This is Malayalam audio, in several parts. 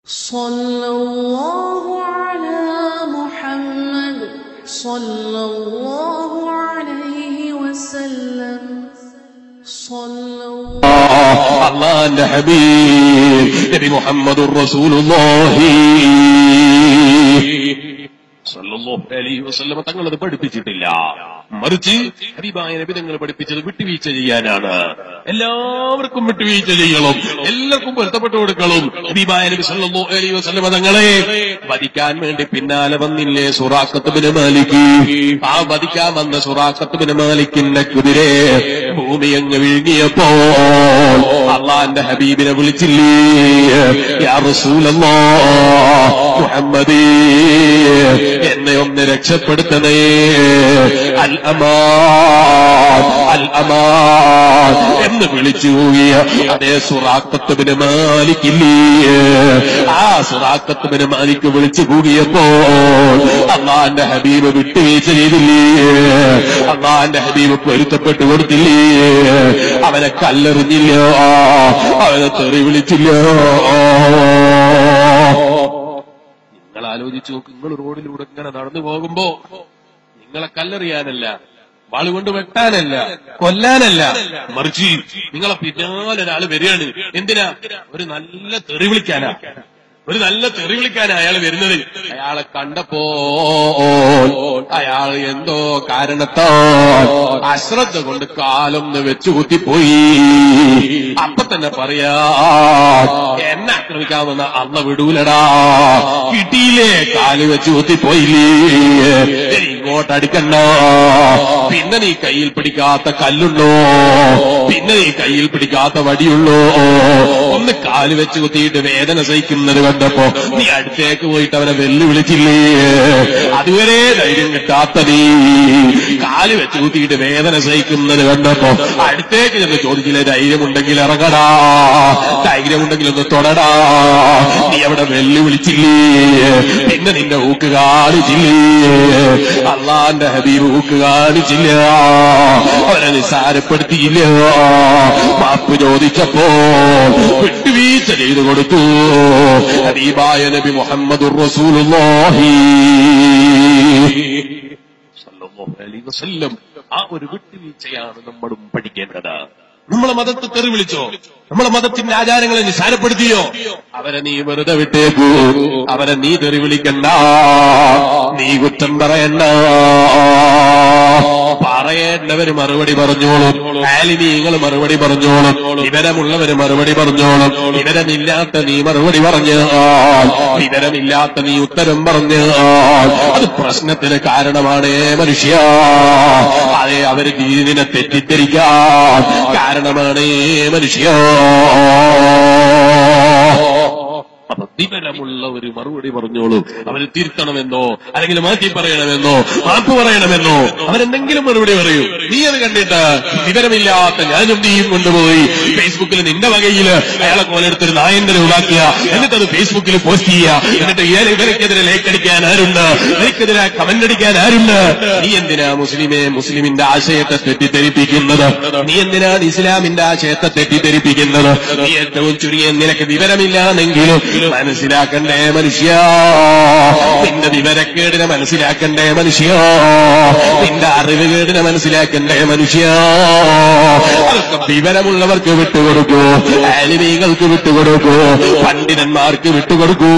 സല്ലല്ലാഹു അലാ മുഹമ്മദ് സല്ലല്ലാഹു അലൈഹി വസല്ലം. അല്ലാഹുവിന്റെ ഹബീബ് നബി മുഹമ്മദുർ റസൂലുള്ളാഹി സല്ലല്ലാഹു അലൈഹി വസല്ലം തങ്ങളത് പഠിപ്പിച്ചിട്ടില്ല. മറിച്ച് ഹബീബായ നബി തങ്ങൾ പഠിപ്പിച്ചത് വിട്ടുവീഴ്ച ചെയ്യാനാണ്. എല്ലാവർക്കും വിട്ടുവീഴ്ച ചെയ്യണം, എല്ലാവർക്കും പൊരുത്തപ്പെട്ടു കൊടുക്കണം. ഹബീബായ നബി സല്ലല്ലാഹു അലൈഹി വസല്ലം തങ്ങളെ വധിക്കാൻ വേണ്ടി പിന്നാലെ വന്നില്ലേ സുറാഖത്ത് ബിൻ മാലിക്. ആ വധിക്കാൻ വന്ന സുറാഖത്ത് ബിൻ മാലിക്കിന്റെ കുതിരെ ഭൂമി അങ്ങ് വിഴുങ്ങിയപ്പോൾ അള്ളാന്റെ ഹബീബിനെ വിളിച്ചില്ലേ, യാ റസൂലല്ലാഹ് മുഹമ്മദേ, എന്നെ ഒന്ന് രക്ഷപ്പെടുത്തണേ, അൽ അമാൻ അൽ അമാൻ എന്ന് വിളിച്ചു പോകിയ അതേ സുറാഖത്ത് ബിൻ മാലിക് ഇല്ലേ, ആ സുറാഖത്ത് ബിൻ മാലിക് വിളിച്ചു പോകിയപ്പോൾ അള്ളാന്റെ ഹബീബ് വിട്ടുവീഴ്ച ചെയ്തില്ലേ, അള്ളാന്റെ ഹബീബ് പൊരുത്തപ്പെട്ടു കൊടുത്തില്ലേ, അവനെ കല്ലെറിഞ്ഞില്ല, അവനെ തെറി വിളിച്ചില്ല. നിങ്ങൾ ആലോചിച്ചു നോക്ക്, നിങ്ങൾ റോഡിലൂടെ ഇങ്ങനെ നടന്നു പോകുമ്പോ നിങ്ങളെ കല്ലെറിയാനല്ല, വാളുകൊണ്ട് വെട്ടാനല്ല, കൊല്ലാനല്ല, മറിച്ച് നിങ്ങളെ പിന്നാലെ ഒരാൾ വരികയാണ്. എന്തിനാ? ഒരു നല്ല തെറി വിളിക്കാനാ, ഒരു നല്ല തെറി വിളിക്കാനാ അയാൾ വരുന്നത്. അയാളെ കണ്ടപ്പോ അയാൾ എന്തോ കാരണത്താൽ അശ്രദ്ധ കൊണ്ട് കാലൊന്ന് വെച്ചു കുത്തിപ്പോയി. അപ്പൊ തന്നെ പറയാ, എന്നെ ആക്രമിക്കാമെന്ന അള്ള വിടൂലടാ, കിട്ടിയില്ലേ, കാല് വെച്ചു കുത്തിപ്പോയില്ലേ, ഇങ്ങോട്ടടിക്കണ്ട, പിന്നെ നീ കയ്യിൽ പിടിക്കാത്ത കല്ലുണ്ടോ, പിന്നെ നീ കയ്യിൽ പിടിക്കാത്ത വടിയുള്ളോ, ഒന്ന് കാല് വെച്ച് കുത്തിയിട്ട് വേദന സഹിക്കുന്നത് കണ്ടപ്പോ നീ അടുത്തേക്ക് പോയിട്ട് അവനെ വെല്ലുവിളിച്ചില്ലേ, അതുവരെ ധൈര്യം കിട്ടാത്ത നീ കാല് വെച്ച് കുത്തിയിട്ട് വേദന സഹിക്കുന്നത് കണ്ടപ്പോ അടുത്തേക്ക് ചെന്ന് ചോദിച്ചില്ലേ, ധൈര്യമുണ്ടെങ്കിൽ ഇറങ്ങടാ, ധൈര്യമുണ്ടെങ്കിൽ ഒന്ന് തൊടടാ, നീ അവിടെ വെല്ലുവിളിച്ചില്ലേ, പിന്നെ നിന്റെ ഊക്ക് കാണിച്ചില്ലേ, അള്ളാന്റെ ഹബീബ് ഊക്ക് കാണിച്ചില്ല, അവനെ നിസ്സാരപ്പെടുത്തിയില്ല, മാപ്പ് ചോദിച്ചപ്പോ വിട്ടുവീഴ്ച ചെയ്തു കൊടുത്തു. ഹബീബായ നബി മുഹമ്മദുർ റസൂലുള്ളാഹി സല്ലല്ലാഹു അലൈഹി വസല്ലം ആ ഒരു വിട്ടുവീഴ്ചയാണ് നമ്മളും പഠിക്കേണ്ടത്. നമ്മളെ മതത്തെ തെറി വിളിച്ചോ, നമ്മളെ മതത്തിന്റെ ആചാരങ്ങളെ നിസാരപ്പെടുത്തിയോ, അവരെ നീ വെറുതെ വിട്ടേക്കൂ, അവരെ നീ തെറി വിളിക്കണ്ട, നീ കുറ്റം പറയണ്ട, പറയേണ്ടവര് മറുപടി പറഞ്ഞോളും, ആലിമീങ്ങൾ മറുപടി പറഞ്ഞോളും, വിവരമുള്ളവര് മറുപടി പറഞ്ഞോളും. വിവരമില്ലാത്ത നീ മറുപടി പറഞ്ഞാൽ, വിവരമില്ലാത്ത നീ ഉത്തരം പറഞ്ഞാൽ അത് പ്രശ്നത്തിന് കാരണമാണ് മനുഷ്യ. അതെ, അവര് ദീനിനെ തെറ്റിദ്ധരിക്കാൻ കാരണമാണ് മനുഷ്യ. അപ്പൊ വിവരമുള്ള ഒരു മറുപടി പറഞ്ഞോളൂ. അവര് തിരുത്തണമെന്നോ അല്ലെങ്കിൽ മാറ്റി പറയണമെന്നോ മാപ്പ് പറയണമെന്നോ അവരെന്തെങ്കിലും മറുപടി പറയൂ. നീ അത് കണ്ടിട്ട് വിവരമില്ലാത്ത ഞാനും നീയും കൊണ്ടുപോയി ഫേസ്ബുക്കിൽ നിന്റെ വകയില് അയാളെ കോലെടുത്തൊരു നായന്റെ ഉണ്ടാക്കുക, എന്നിട്ട് അത് ഫേസ്ബുക്കിൽ പോസ്റ്റ് ചെയ്യുക, എന്നിട്ട് ഇവരക്കെതിരെ ലേക്ക് അടിക്കാൻ ആരുണ്ട്, ഇവർക്കെതിരെ കമന്റ് അടിക്കാൻ ആരുണ്ട്? നീ എന്തിനാ മുസ്ലിമിന്റെ ആശയത്തെ തെറ്റിദ്ധരിപ്പിക്കുന്നത്? നീ എന്തിനാണ് ഇസ്ലാമിന്റെ ആശയത്തെ തെറ്റിദ്ധരിപ്പിക്കുന്നത്? നീ ഏറ്റവും ചുരുങ്ങിയ നിനക്ക് വിവരമില്ലാന്നെങ്കിലും മനസ്സിലാക്കണ്ടേ മനുഷ്യ, നിന്റെ വിവരക്കേടിനെ മനസ്സിലാക്കണ്ടേ മനുഷ്യ, നിന്റെ അറിവുകേടിനെ മനസ്സിലാക്കണ്ടേ മനുഷ്യ. അതൊക്കെ വിവരമുള്ളവർക്ക് വിട്ടുകൊടുക്കൂ, ആലിമീങ്ങൾക്ക് വിട്ടുകൊടുക്കൂ, പണ്ഡിതന്മാർക്ക് വിട്ടുകൊടുക്കൂ.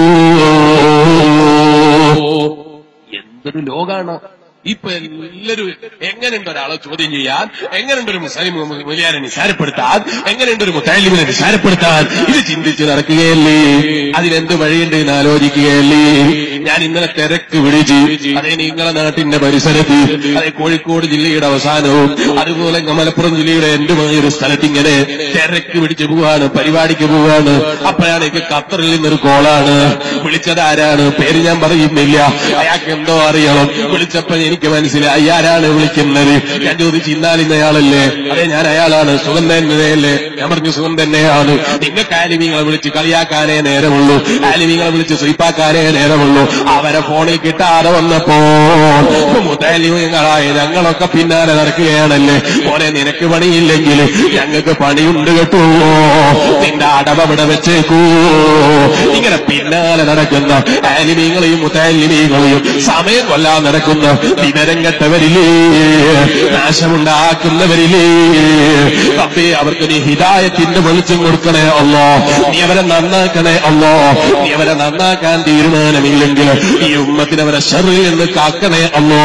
എന്തൊരു ലോകാണ് ഇപ്പൊ! എല്ലാവരും എങ്ങനെയുണ്ട് ഒരാളെ ചോദ്യം ചെയ്യാൻ, എങ്ങനെയുണ്ട് ഒരു മുസ്ലിം മുലിയാരെ നിസാരപ്പെടുത്താൻ, എങ്ങനെയുണ്ട് ഒരു മുത്താലിമിനെ നിസാരപ്പെടുത്താൻ, ഇത് ചിന്തിച്ച് നടക്കുകയല്ലേ? അതിനെന്ത് വഴിയുണ്ട് എന്ന് ആലോചിക്കുകയല്ലേ? ഞാൻ ഇന്നലെ തിരക്ക് പിടിച്ച്, അതേ നിങ്ങളെ നാട്ടിന്റെ പരിസരത്ത്, അതേ കോഴിക്കോട് ജില്ലയുടെ അവസാനവും അതുപോലെ മലപ്പുറം ജില്ലയുടെ എന്റുമായൊരു സ്ഥലത്ത് ഇങ്ങനെ തിരക്ക് പിടിച്ച് പോവാണ്, പരിപാടിക്ക് പോവാണ്. അപ്പോഴാണ് എനിക്ക് ഖത്തറിൽ നിന്നൊരു കോളാണ്. വിളിച്ചത് ആരാണ്? പേര് ഞാൻ പറയുന്നില്ല, അയാൾക്ക് എന്തോ അറിയണം. വിളിച്ചപ്പോ എനിക്ക് മനസ്സിലായി ആരാണ് വിളിക്കുന്നത്. ഞാൻ ചോദിച്ചു ഇന്നാലിന്നയാളല്ലേ? അതെ ഞാൻ അയാളാണ്. സുഖം തന്നെയല്ലേ? ഞാൻ പറഞ്ഞു സുഖം തന്നെയാണ്. നിങ്ങൾക്ക് ആലിമീങ്ങളെ വിളിച്ച് കളിയാക്കാനേ നേരമുള്ളൂ, ആലിമീങ്ങളെ വിളിച്ച് സ്വീപ്പാക്കാനേ നേരമുള്ളൂ. അവരെ ഫോണിൽ കിട്ടാതെ വന്നപ്പോ മുതലിമീങ്ങളായ ഞങ്ങളൊക്കെ പിന്നാലെ നടക്കുകയാണല്ലേ. പോലെ നിനക്ക് പണിയില്ലെങ്കിൽ ഞങ്ങൾക്ക് പണിയുണ്ട് കേട്ടോ, നിന്റെ അടവ ഇവിടെ വെച്ചേക്കൂ. ഇങ്ങനെ പിന്നാലെ നടക്കുന്ന ആലിമീങ്ങളെയും മുതലിമീങ്ങളെയും സമയം കൊല്ലാൻ നടക്കുന്ന വിവരം കെട്ടവരില്ലേ, നാശമുണ്ടാക്കുന്നവരില്ലേ. റബ്ബേ അവർക്ക് നീ ഹിദായത്തിന്റെ വെളിച്ചം കൊടുക്കണേ അല്ലാ, നീ അവരെ നന്നാക്കണേ അല്ലാ. നീ അവരെ നന്നാക്കാൻ തീരുമാനമില്ലെങ്കിൽ ഈ ഉമ്മത്തിന് അവരെ ശർറിൽ നിന്ന് കാക്കണേ അല്ലാ.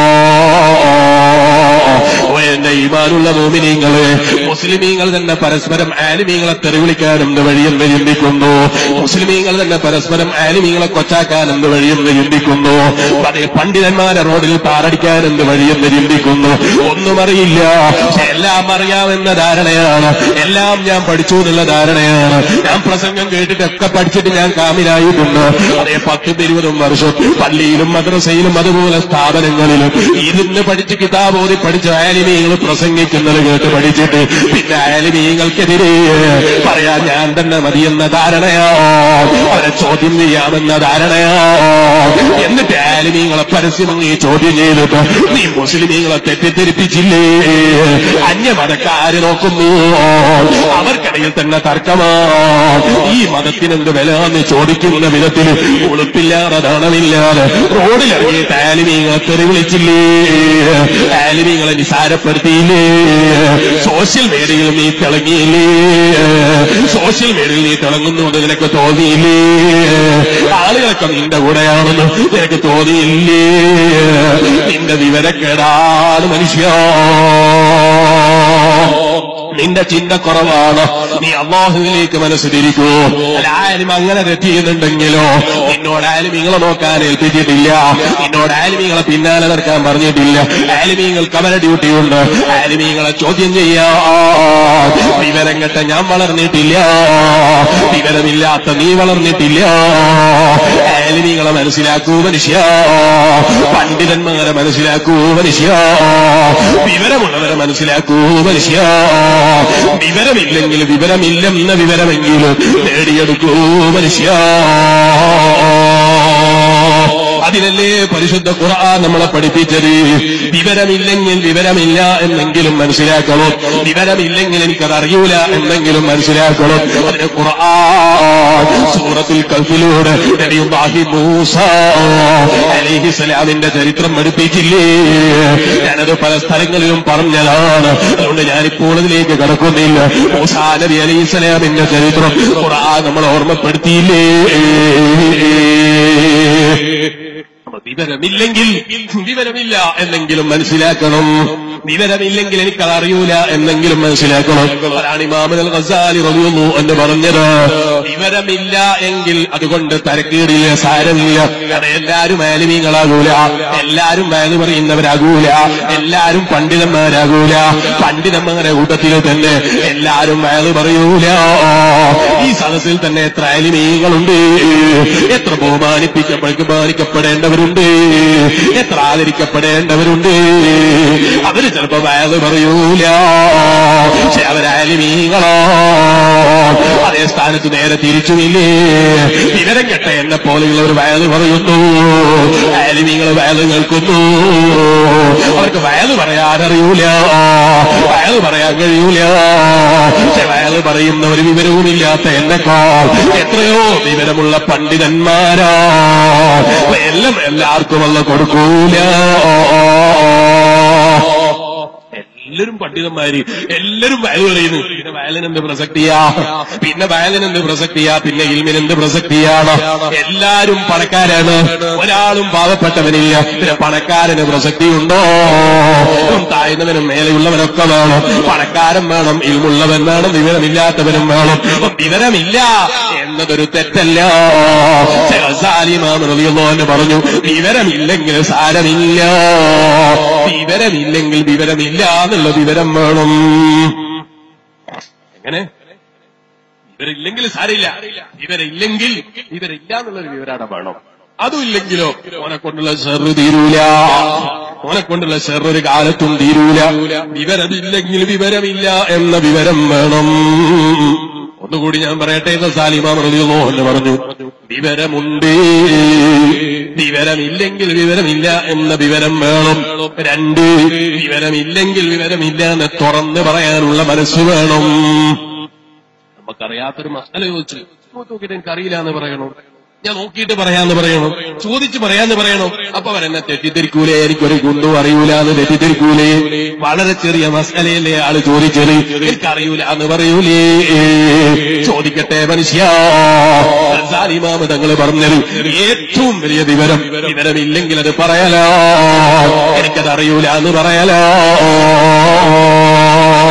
എന്റെ ഈമാനുള്ള മോമിനീങ്ങളെ, മുസ്ലിമീങ്ങൾ തന്നെ പരസ്പരം ആലിമീങ്ങളെ തെറിവിളിക്കാൻ എന്ത് വഴിയെന്ന് ചിന്തിക്കുന്നു, മുസ്ലിമീങ്ങൾ തന്നെ പരസ്പരം ആലിമീങ്ങളെ കൊച്ചാക്കാൻ എന്ത് വഴിയെന്ന് ചിന്തിക്കുന്നു, അതേ പണ്ഡിതന്മാരെ റോഡിൽ പാറടിക്കാൻ എന്ത് വഴിയെന്ന് ചിന്തിക്കുന്നു. ഒന്നും അറിയില്ല, പക്ഷെ എല്ലാം അറിയാമെന്ന ധാരണയാണ്, എല്ലാം ഞാൻ പഠിച്ചു എന്നുള്ള ധാരണയാണ്. ഞാൻ പ്രസംഗം കേട്ടിട്ടൊക്കെ പഠിച്ചിട്ട് ഞാൻ കാമിലായിട്ടുണ്ട്. അതേ 10-20 വർഷം പള്ളിയിലും മദ്രസയിലും അതുപോലെ സ്ഥാപനങ്ങളിലും ഇരുന്ന് പഠിച്ച് കിതാബോധി പഠിച്ച ആലിമീങ്ങൾ പ്രസംഗിക്കുന്നത് കേട്ട് പഠിച്ചിട്ട് പിന്നെ ആലിമീങ്ങൾക്കെതിരെ പറയാൻ ഞാൻ തന്നെ മതിയെന്ന ധാരണയോ, അവരെ ചോദ്യം ചെയ്യാമെന്ന ധാരണയോ. എന്നിട്ട് ആലിമീങ്ങളെ പരസ്യമായി ചോദ്യം ചെയ്തിട്ട് നീ മുസ്ലിമീങ്ങളെ തെറ്റിദ്ധരിപ്പിച്ചില്ലേ, അന്യമതക്കാര് നോക്കുന്നു, അവർക്കിടയിൽ തന്നെ തർക്കമാണ്. ഈ മതത്തിനെന്ത് വില എന്ന് ചോദിക്കുന്ന വിധത്തിൽ ഉളുപ്പില്ലാതെ ധാരണമില്ലാതെ റോഡിലിറങ്ങിയിട്ട് ആലിമീങ്ങളെ തെറിവിളിച്ചില്ലേ, ആലിമീങ്ങളെ നിസാരപ്പെടുത്തിയില്ലേ, സോഷ്യൽ മീഡിയയിൽ നീ തിളങ്ങിയില്ലേ, സോഷ്യൽ മീഡിയയിൽ നീ തിളങ്ങുന്നുണ്ട് നിനക്ക് തോന്നിയില്ലേ, ആളുകളൊക്കെ നിന്റെ കൂടെയാണെന്ന് നിനക്ക് തോന്നിയില്ലേ. നിന്റെ വിവരക്കേടാണ് മനുഷ്യ, നിന്റെ ചിന്ത കുറവാണ്. നീ അല്ലാഹുവിലേക്ക് മനസ്സ് തിരിക്കൂ. ആലിം അങ്ങനെ തെറ്റിയുന്നുണ്ടെങ്കിലോ നിന്നോട് ആലിമീങ്ങളെ നോക്കാൻ ഏൽപ്പിച്ചിട്ടില്ല, നിന്നോട് ആലിമീങ്ങളെ പിന്നാലെ നടക്കാൻ പറഞ്ഞിട്ടില്ല. ആലിമീങ്ങൾക്ക് അവരുടെ ഡ്യൂട്ടിയുണ്ട്, ആലിമീങ്ങളെ ചോദ്യം ചെയ്യാ. വിവരം കെട്ട ഞാൻ വളർന്നിട്ടില്ല, വിവരമില്ലാത്ത നീ വളർന്നിട്ടില്ല. ആലിമീങ്ങളെ മനസ്സിലാക്കൂ മനുഷ്യ, പണ്ഡിതന്മാരെ മനസ്സിലാക്കൂ മനുഷ്യ, വിവരമുള്ളവരെ മനസ്സിലാക്കൂ മനുഷ്യ. വിവരമില്ലെങ്കിൽ വിവരമില്ലെന്ന വിവരമെങ്കിലും നേടിയെടുക്കൂ മനുഷ്യ. അതിനല്ലേ പരിശുദ്ധ ഖുർആൻ നമ്മളെ പഠിപ്പിച്ചത്. വിവരമില്ലെങ്കിൽ വിവരമില്ല എന്നെങ്കിലും മനസ്സിലാക്കണം, വിവരമില്ലെങ്കിൽ എനിക്കത് അറിയൂല എന്നെങ്കിലും മനസ്സിലാക്കണം. അതിന് ഖുർആൻ സൂറത്തുൽ കഹ്ഫിലൂടെ നബിയുല്ലാഹി മൂസ അലൈഹിസ്സലാമിന്റെ ചരിത്രം പഠിപ്പിച്ചില്ലേ. ഞാനത് പല സ്ഥലങ്ങളിലും പറഞ്ഞതാണ്, അതുകൊണ്ട് ഞാനിപ്പോൾ അതിലേക്ക് കടക്കുന്നില്ല. മൂസാ നബി അലൈഹിസ്സലാമിന്റെ ചരിത്രം ഖുർആൻ നമ്മളെ ഓർമ്മപ്പെടുത്തിയില്ലേ. വിവരമില്ലെങ്കിൽ വിവരമില്ല എന്നെങ്കിലും മനസ്സിലാക്കണം, വിവരമില്ലെങ്കിൽ എനിക്കത് അറിയൂല എന്നെങ്കിലും മനസ്സിലാക്കണം. അതാണ് ഇമാം അൽ ഗസാലി റളിയല്ലാഹു അൻഹു പറഞ്ഞത്. വിവരമില്ല എങ്കിൽ അതുകൊണ്ട് തരക്കേടില്ല, സാരമില്ല. എല്ലാരും ആലിമീങ്ങളാകൂല, എല്ലാരും വാല് പറയുന്നവരാകൂല, എല്ലാരും പണ്ഡിതന്മാരാകൂല. പണ്ഡിതന്മാരുടെ കൂട്ടത്തിൽ തന്നെ എല്ലാരും വാല് പറയൂല. ഈ സദസ്സിൽ തന്നെ എത്ര ആലിമീങ്ങളുണ്ട്, എത്ര ബഹുമാനിക്കപ്പെടേണ്ടവരുണ്ട്, എത്ര ആദരിക്കപ്പെടേണ്ടവരുണ്ട്. അവര് ചിലപ്പോ വയത് പറയൂല, പക്ഷെ അവരാലിമീങ്ങളോ. അതേ സ്ഥാനത്ത് നേരെ തിരിച്ചുമില്ലേ, വിവരം കെട്ട എന്നെ പോലെയുള്ളവർ വയത് പറയുന്നു, ആലിമീങ്ങൾ വയത് കേൾക്കുന്നു. അവർക്ക് വയത് പറയാനറിയൂല, വയത് പറയാൻ കഴിയൂല. പക്ഷെ വയത് പറയുന്നവർ വിവരവുമില്ലാത്ത എന്നെക്കാൾ എത്രയോ വിവരമുള്ള പണ്ഡിതന്മാരാ. എല്ലാം എല്ലാവർക്കും അല്ല കൊടുക്കൂല. എല്ലാവരും പണ്ഡിതന്മാര്, എല്ലാവരും വയല് പറയുന്നു. പിന്നെ വയലിനെന്ത് പ്രസക്തിയാ, പിന്നെ വയലിനെന്ത് പ്രസക്തിയാ, പിന്നെ ഇൽമിനെന്ത് പ്രസക്തിയാണ്. എല്ലാരും പണക്കാരാണ്, ഒരാളും പാവപ്പെട്ടവനില്ല. പിന്നെ പണക്കാരന് പ്രസക്തിയുണ്ടോ? താഴ്ന്നവനും മേലെയുള്ളവനൊക്കെ വേണം. പണക്കാരൻ വേണം, ഇൽമുള്ളവൻ വേണം, വിവരമില്ലാത്തവനും വേണം. വിവരമില്ല എന്നതൊരു തെറ്റല്ല. എന്ന് പറഞ്ഞു, വിവരമില്ലെങ്കിൽ സാരമില്ല, വിവരമില്ലെങ്കിൽ വിവരമില്ല എന്നുള്ള വിവരം വേണം. എങ്ങനെ? വിവരമില്ലെങ്കിൽ സാരില്ല, വിവരമില്ലെങ്കിൽ വിവരമില്ല എന്നുള്ളൊരു വിവരാണ് വേണം. അതും ഇല്ലെങ്കിലോ ഓനെ കൊണ്ടുള്ള ഷർറ് തീരൂല. ഓനെ കൊണ്ടുള്ള ഷർറ് ഒരു കാലത്തും തീരൂല. വിവരമില്ലെങ്കിൽ വിവരമില്ല എന്ന വിവരം വേണം. ഒന്നുകൂടി ഞാൻ പറയട്ടെ എന്ന് സാലിമാം റളിയല്ലാഹു അൻഹു പറഞ്ഞു. വിവരമുണ്ട്, വിവരമില്ലെങ്കിൽ വിവരമില്ല എന്ന വിവരം വേണം. 2, വിവരമില്ലെങ്കിൽ വിവരമില്ല എന്ന് തുറന്ന് പറയാനുള്ള മനസ്സ് വേണം. നമുക്കറിയാത്തൊരു മസല ചോദിച്ചു നോക്കിയിട്ട് എനിക്കറിയില്ല എന്ന് പറയണോ, ഞാൻ നോക്കിയിട്ട് പറയാന്ന് പറയണോ, ചോദിച്ച് പറയാന്ന് പറയണോ? അപ്പൊ അവരെന്നെ തെറ്റിദ്ധരിക്കൂലേ, എനിക്കൊരു ഗുണ്ടും അറിയൂല എന്ന് തെറ്റിദ്ധരിക്കൂലേ? വളരെ ചെറിയ മസലയല്ലേ ആള് ചോദിച്ചത്, എനിക്കറിയൂല എന്ന് പറയൂലേ? ചോദിക്കട്ടെ മനുഷ്യ, ഇമാം തങ്ങൾ പറഞ്ഞത് ഏറ്റവും വലിയ വിവരമില്ലെങ്കിൽ അത് പറയലോ, എനിക്കത് അറിയൂല എന്ന് പറയലോ.